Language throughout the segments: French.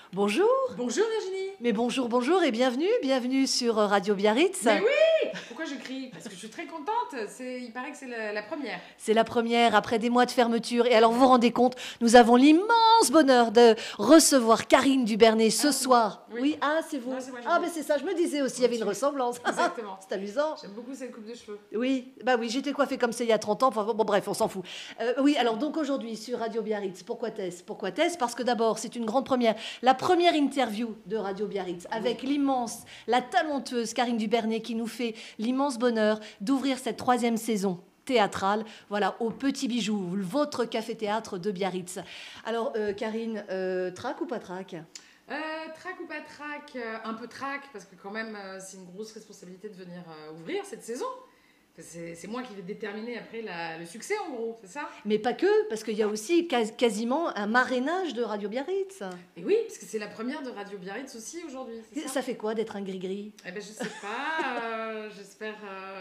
Bonjour. Bonjour Virginie. Mais bonjour et bienvenue sur Radio Biarritz. Mais oui. Pourquoi je crie? Parce que je suis très contente. Il paraît que c'est la première. C'est la première après des mois de fermeture. Et alors vous vous rendez compte, nous avons l'immense bonheur de recevoir Karine Dubernay ce soir. Oui. Ah c'est vous. Non, c'est moi, Ah ben c'est ça, je me disais aussi, il y avait une ressemblance. Exactement. C'est amusant. J'aime beaucoup cette coupe de cheveux. Oui, bah oui, j'étais coiffée comme ça il y a 30 ans. Enfin, bon bref, on s'en fout. Oui, alors donc aujourd'hui sur Radio Biarritz, pourquoi t'es-ce? Parce que d'abord, c'est une grande première. La première interview de Radio Biarritz avec l'immense, la talentueuse Karine Dubernay qui nous fait l'immense bonheur d'ouvrir cette 3e saison théâtrale, voilà, au Petit Bijou, votre café-théâtre de Biarritz. Alors, Karine, trac ou pas trac? Trac ou pas trac? Un peu trac, parce que quand même, c'est une grosse responsabilité de venir ouvrir cette saison. C'est moi qui vais déterminer après le succès, en gros, c'est ça? Mais pas que, parce qu'il y a aussi quasiment un marrainage de Radio Biarritz. Et oui, parce que c'est la première de Radio Biarritz aussi aujourd'hui, c'est ça? Ça fait quoi d'être un gris-gris? Eh ben, je sais pas, j'espère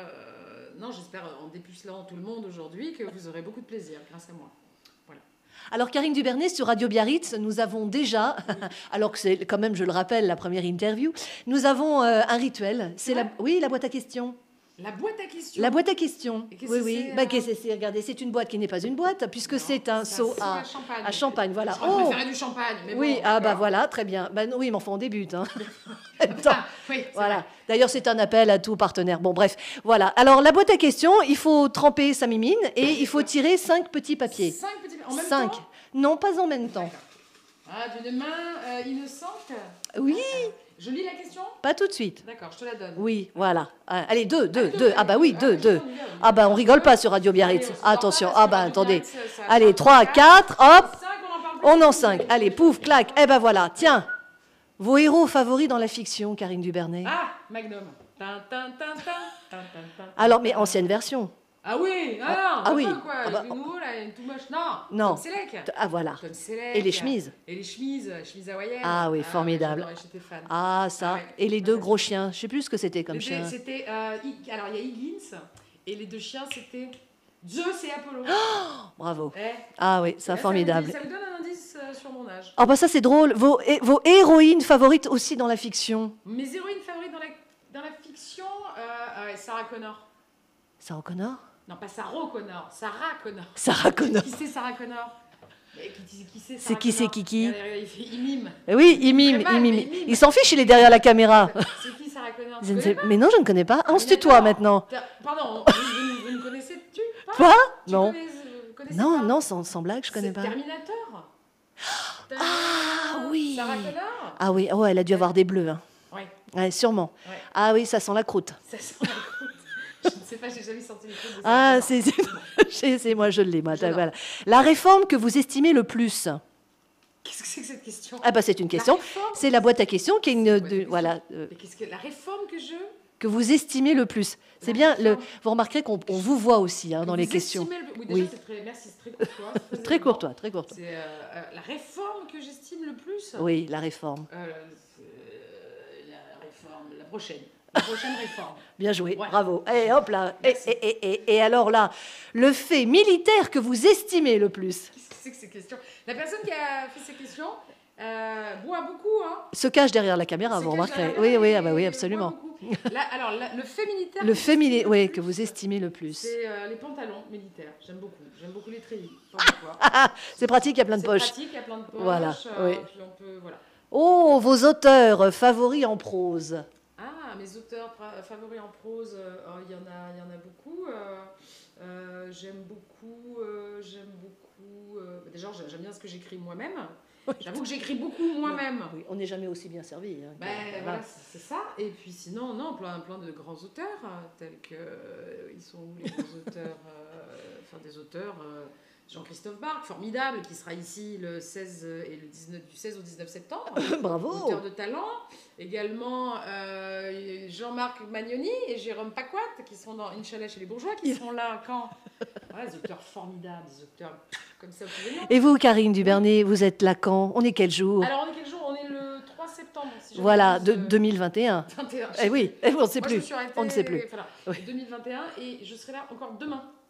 en dépucelant tout le monde aujourd'hui que vous aurez beaucoup de plaisir grâce à moi. Voilà. Alors, Karine Dubernay, sur Radio Biarritz, nous avons déjà, alors que c'est quand même, je le rappelle, la première interview, nous avons un rituel. C'est la boîte à questions. La boîte à questions. La boîte à questions. Oui. Regardez, c'est une boîte qui n'est pas une boîte, puisque c'est un seau à champagne. Voilà. Je préférais du champagne. Mais oui, bon, voilà, très bien. Oui, mais enfin, on débute. Hein. Oui, voilà. D'ailleurs, c'est un appel à tous partenaires. Bon, bref, voilà. Alors, la boîte à questions, il faut tremper sa mimine et il faut tirer 5 petits papiers. 5 petits papiers en même 5. temps? Non, pas en même temps. D'une main innocente. Oui. Je lis la question? Pas tout de suite. D'accord, je te la donne. Oui, voilà. Allez, 2. Ah bah oui, 2. Ah bah on rigole pas sur Radio Biarritz. Attention. Ah bah attendez. Allez, Allez, 3, 4, hop. 5, On en 5. Allez, pouf, clac. Eh ben voilà. Tiens. Vos héros favoris dans la fiction, Karine Dubernay. Ah, Magnum. Alors, mais ancienne version. Ah oui, oui. Quoi, le nouveau là, il est tout moche. Non. Tom Selleck. Ah voilà. Tom Selleck. Et les chemises. chemises hawaïennes. Ah oui, formidable. Ouais, j'étais fan. Ah ça. Ouais. Et les 2 gros chiens. Je sais plus ce que c'était comme chien. C'était, alors il y a Higgins et les 2 chiens c'était Zeus et Apollo. Bravo. Eh. Ah oui, ça formidable. Ça me donne un indice sur mon âge. Ah bah ça c'est drôle. Vos héroïnes favorites aussi dans la fiction. Mes héroïnes favorites dans la fiction, Sarah Connor. Sarah Connor? Non, pas Sarah Connor, Sarah Connor. Sarah Connor. Qui c'est Sarah Connor? C'est qui, c'est Kiki? Il mime. Oui, il mime. Il s'en fiche, il est derrière la caméra. C'est qui Sarah Connor? Mais non, je ne connais pas. On se tutoie maintenant. Pardon, vous ne connaissez-tu pas? Toi? Non. Non, sans blague, je connais pas. Terminator. Ah oui. Sarah Connor. Ah oui, elle a dû avoir des bleus. Hein. Oui. Ouais, sûrement. Ouais. Ah oui, ça sent la croûte. Ça sent la croûte. Je ne sais pas, j'ai jamais senti les croûtes de ça. Ah, c'est moi, je l'ai. Voilà. La réforme que vous estimez le plus? Qu'est-ce que c'est que cette question? Ah bah c'est une question. C'est la boîte à questions qui est une voilà. Mais qu'est-ce que la réforme que vous estimez le plus? C'est bien. Vous remarquerez qu'on vous voit aussi dans les questions. Oui, déjà, merci, c'est très courtois. Très courtois. C'est la réforme que j'estime le plus? Oui, la réforme. La prochaine. La prochaine réforme. Bien joué, ouais. Bravo. Et hop là. Et alors là, le fait militaire que vous estimez le plus? Qu'est-ce que c'est que ces questions? La personne qui a fait ces questions boit beaucoup. Hein. Se cache derrière la caméra, vous remarquerez. Oui, absolument. Le fait militaire. Le fait militaire, oui, que vous estimez le plus. C'est les pantalons militaires. J'aime beaucoup les treillis. C'est pratique, il y a plein de poches. C'est pratique, il y a plein de poches. Voilà. Oui. Puis on peut, voilà. Oh, vos auteurs favoris en prose? Ah, mes auteurs favoris en prose, il y en a beaucoup. J'aime beaucoup. Déjà, j'aime bien ce que j'écris moi-même. Oui. J'avoue que j'écris beaucoup moi-même. Oui, on n'est jamais aussi bien servi. Hein, voilà, c'est ça. Et puis sinon, plein de grands auteurs, tels que ils sont où les grands auteurs des auteurs. Jean-Christophe Barque, formidable, qui sera ici le 16 et le 19, du 16 au 19 septembre. Bravo. Auteur de talent. Également Jean-Marc Magnoni et Jérôme Paquat, qui seront dans Inch'Allah chez les bourgeois, qui seront là quand? Voilà, des auteurs formidables, des auteurs comme ça. Et vous, Karine Dubernay, vous êtes là quand? On est quel jour? Alors, on est quel jour? On est le 3 septembre. Si voilà, 2021. 21. Eh oui, on ne sait plus. Moi, on ne sait plus. Voilà, 2021, et je serai là encore demain.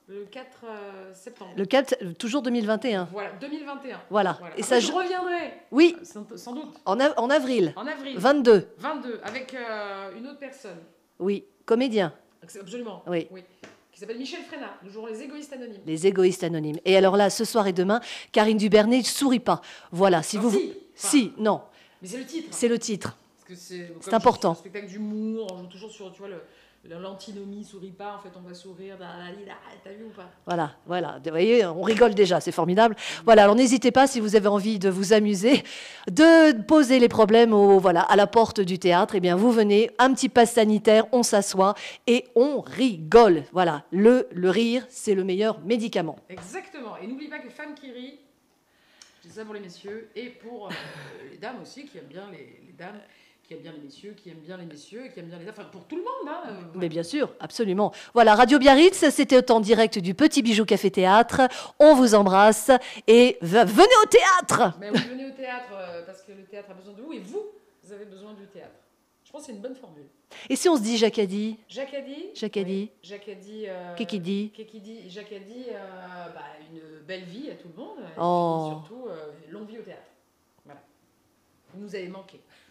Le 4 septembre. Le 4, toujours 2021. Voilà, 2021. Voilà. Voilà. Et Après, ça, je reviendrai. Oui, Sans doute. en avril. En avril. 22. 22, avec une autre personne. Oui, comédien. Absolument. Oui. Qui s'appelle Michel Frénat, le jour Les Égoïstes Anonymes. Les égoïstes anonymes. Et alors là, ce soir et demain, Karine Dubernay ne sourit pas. Voilà, si Non, vous... si. Si, non, Mais c'est le titre. c'est le titre. Parce que c'est important. Un spectacle d'humour, on joue toujours sur, tu vois, l'antinomie, souris pas, en fait, on va sourire, t'as vu ou pas? Voilà. Vous voyez, on rigole déjà, c'est formidable. Voilà, alors n'hésitez pas, si vous avez envie de vous amuser, de poser les problèmes à la porte du théâtre. Eh bien, vous venez, un petit pass sanitaire, on s'assoit et on rigole. Voilà, le rire, c'est le meilleur médicament. Exactement. Et n'oublie pas que femme qui rit, je dis ça pour les messieurs, et pour les dames aussi, qui aiment bien les dames, qui aiment bien les messieurs, qui aiment bien les messieurs, qui aiment bien les dames, enfin pour tout le monde. Hein, Mais bien sûr, absolument. Voilà, Radio Biarritz, c'était en direct du Petit Bijou Café Théâtre. On vous embrasse et venez au théâtre. Mais oui, venez au théâtre, parce que le théâtre a besoin de vous, et vous avez besoin du théâtre. Je pense que c'est une bonne formule. Et si on se dit Jacadi? Jacadi. Jacadi. Jacadi. Kekidi. Kekidi. Jacadi, une belle vie à tout le monde. Oh. Et surtout, longue vie au théâtre. Voilà. Vous nous avez manqué.